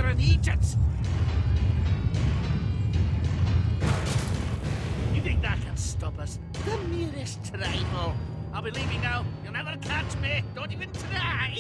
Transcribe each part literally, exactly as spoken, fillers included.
here in Egypt. You think that can stop us? The merest trifle. I'll be leaving now. You'll never catch me. Don't even try.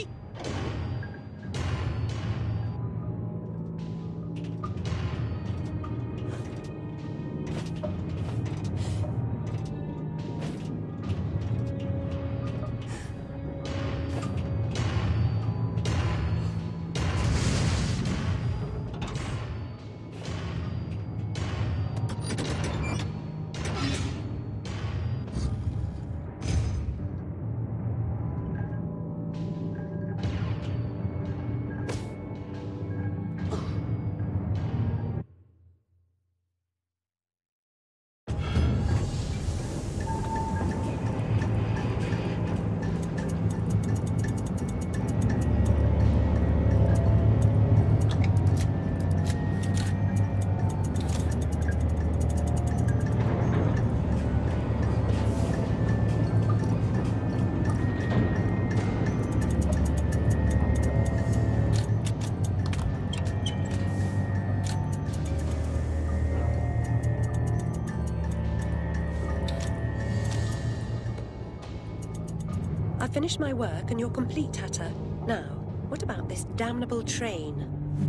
I've finished my work and you're complete, Hatter. Now, what about this damnable train?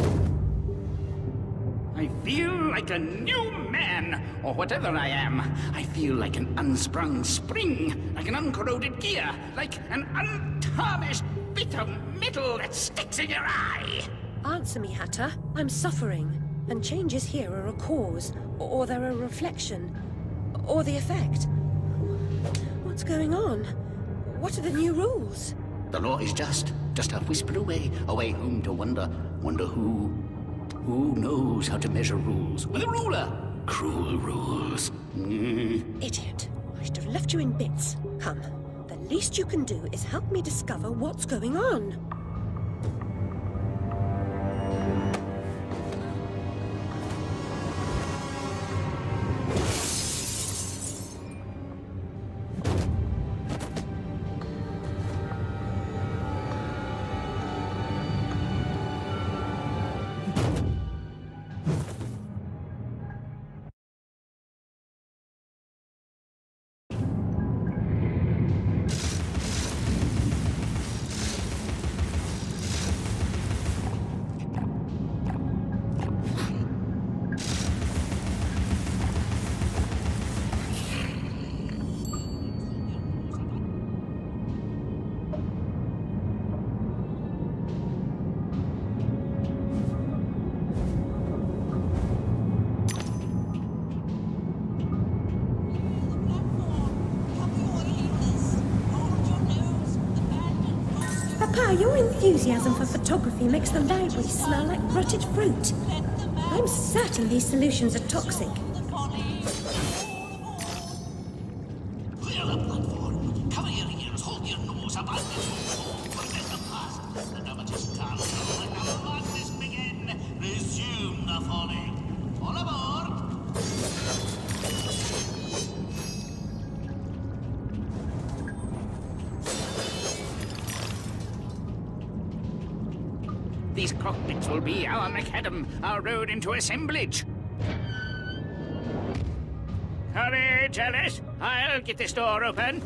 I feel like a new man, or whatever I am. I feel like an unsprung spring, like an uncorroded gear, like an untarnished bit of metal that sticks in your eye. Answer me, Hatter. I'm suffering, and changes here are a cause, or they're a reflection, or the effect. What's going on? What are the new rules? The law is just, just a whisper away, away home to wonder, wonder who, who knows how to measure rules with a ruler. Cruel rules. Mm. Idiot. I should have left you in bits. Come, the least you can do is help me discover what's going on. Your enthusiasm for photography makes the library smell like rotted fruit. I'm certain these solutions are toxic. Clear the platform. Cover your ears, hold your nose, abandon your soul, forget the past. The damage is done. Let the madness begin. Resume the falling. All aboard! These cockpits will be our macadam, our road into assemblage. Hurry, Alice. I'll get this door open.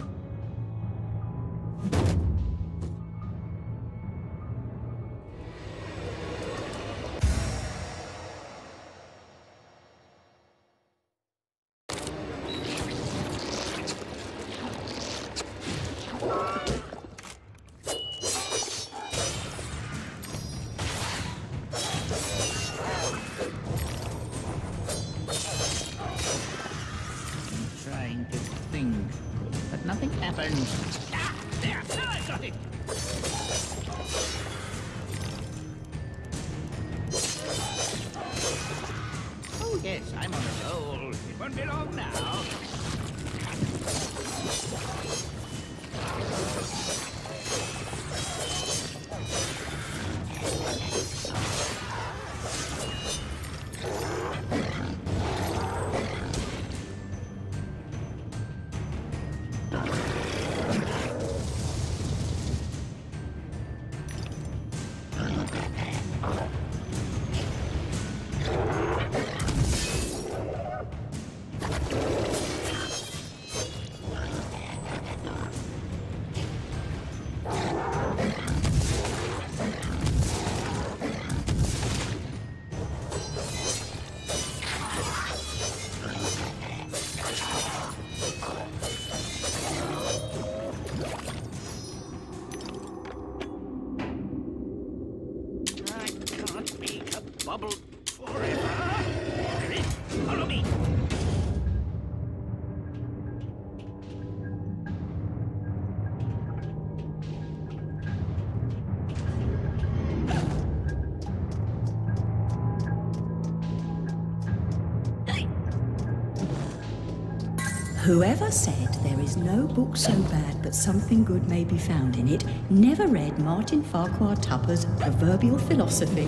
Whoever said there is no book so bad that something good may be found in it never read Martin Farquhar Tupper's proverbial philosophy.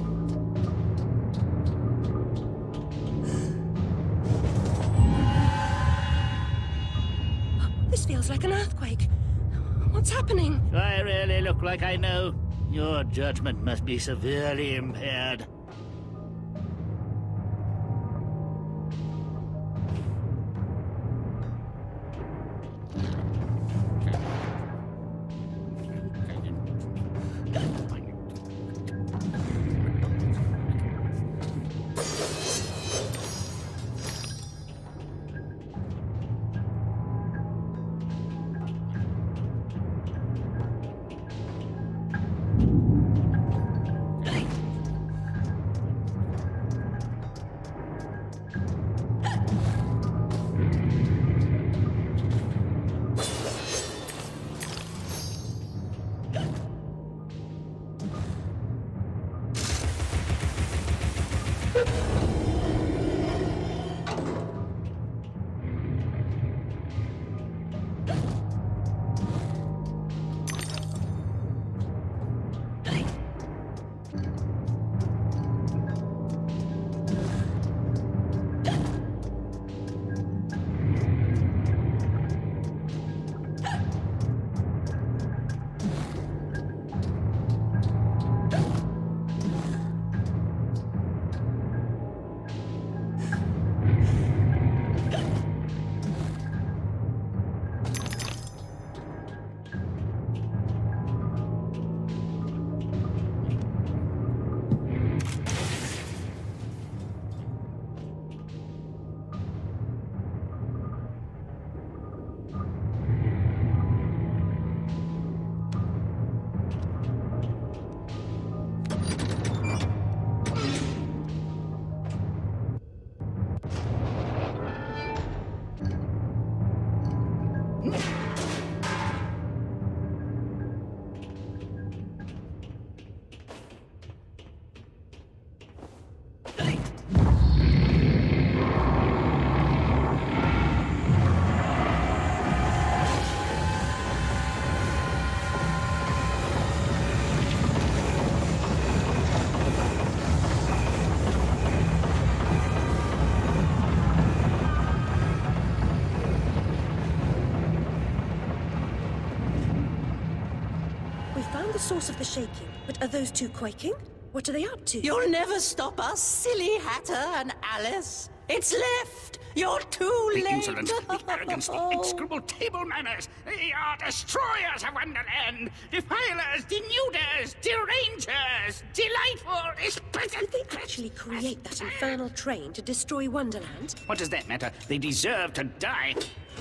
This feels like an earthquake. What's happening? Do I really look like I know? Your judgment must be severely impaired. Source of the shaking, but are those two quaking? What are they up to? You'll never stop us, silly Hatter and Alice. It's left. You're too The late. insolence, the arrogance, the execrable table manners. They are destroyers of Wonderland, defilers, denuders, derangers, delightful, Did they actually create that infernal train to destroy Wonderland? What does that matter? They deserve to die.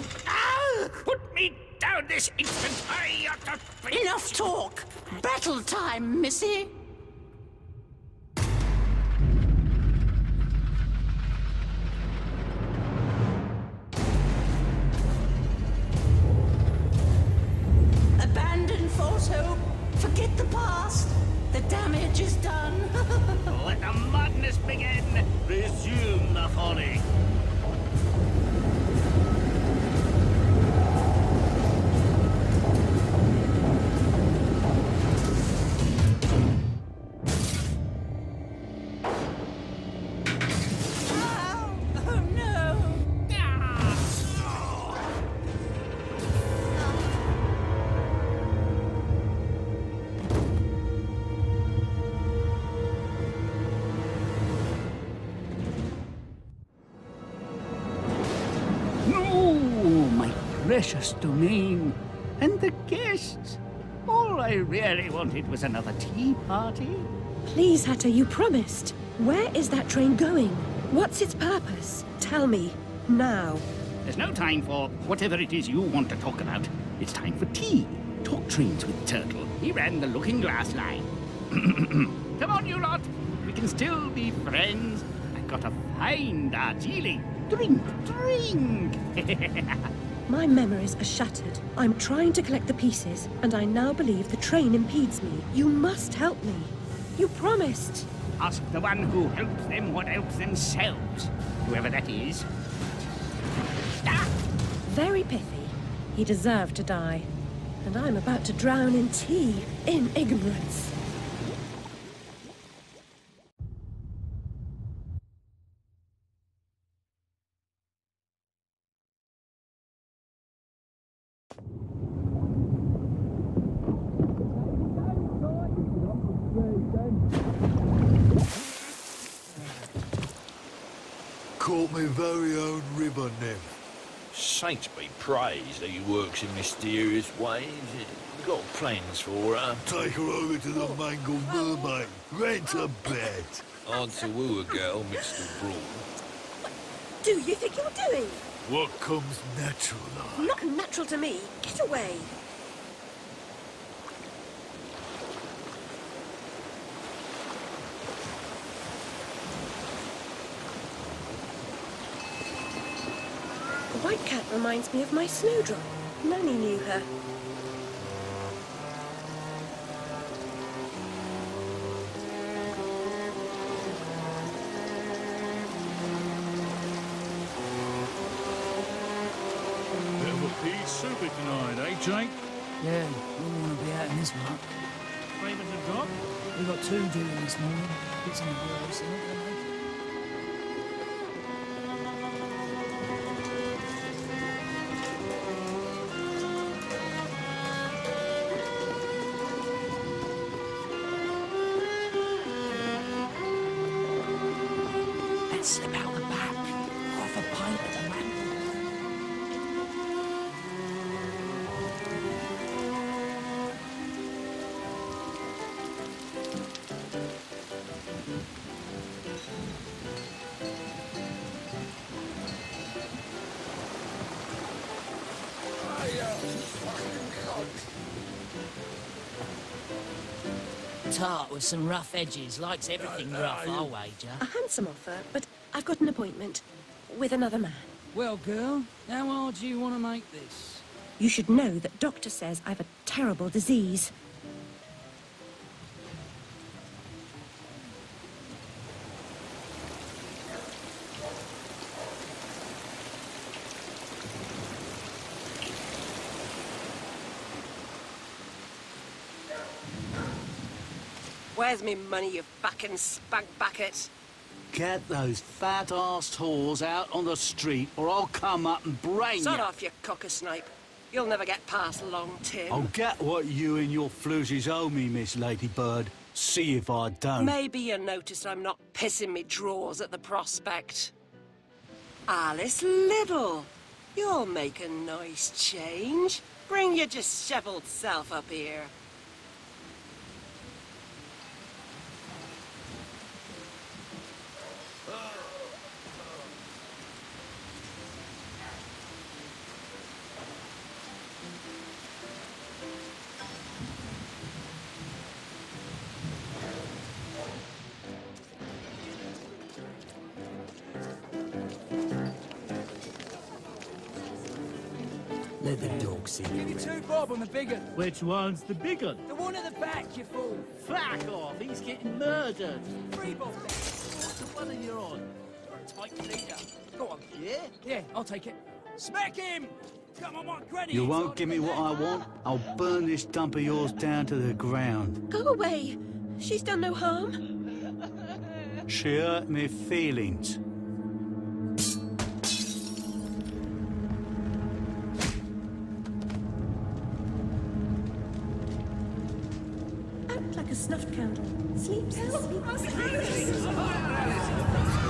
Ah! Put me down this instant! I ought to... Enough talk. Battle time, Missy. Abandon false hope. Forget the past. The damage is done. Let the madness begin. Resume the folly. Precious domain. And the guests. All I really wanted was another tea party. Please, Hatter, you promised. Where is that train going? What's its purpose? Tell me, now. There's no time for whatever it is you want to talk about. It's time for tea. Talk trains with Turtle. He ran the Looking Glass line. Come on, you lot. We can still be friends. I've got a fine Darjeeling. Drink, drink. My memories are shattered. I'm trying to collect the pieces, and I now believe the train impedes me. You must help me. You promised. Ask the one who helps them what helps themselves. Whoever that is. Ah! Very pithy. He deserved to die. And I'm about to drown in tea, in ignorance. Caught my very own ribbon nymph. Saints be praised that he works in mysterious ways. We've got plans for her. Take her over to the Mangled Mermaid. Rent a bed. Hard to woo a girl mixed abroad. What do you think you're doing? What comes natural like? Not natural to me. Get away. The white cat reminds me of my snowdrop. Nanny knew her. Bit of a pea super tonight, eh, Jake? Yeah, we want to be out in this one. Raymond and Doc? We got two doing this morning. Bits on the walls, so not gonna make it. Let's slip out the back. Half a pint at the MAINBOARD. Tart with some rough edges. Likes everything rough, I'll wager. A handsome offer, but I've got an appointment with another man. Well, girl, how hard do you want to make this? You should know that doctor says I've a terrible disease. Where's me money, you fucking spunk bucket? Get those fat-arsed whores out on the street, or I'll come up and brain Sod you. off, you cocker-snipe. You'll never get past Long Tim. I'll get what you and your floozies owe me, Miss Ladybird. See if I don't. Maybe you noticed I'm not pissing me drawers at the prospect. Alice Liddell, you'll make a nice change. Bring your dishevelled self up here. Let the dog see Give me two bob on the big one. Which one's the big one? The one at the back, you fool. Fuck off, he's getting murdered. Three bob then. What's the one that you're on? You're a tight leader. Go on, yeah? Yeah, I'll take it. Smack him! Come on, my granny. You won't give me what I want, I'll burn this dump of yours down to the ground. Go away. She's done no harm. She hurt me feelings. Act like a snuffed candle. Sleep, sleep, sleep.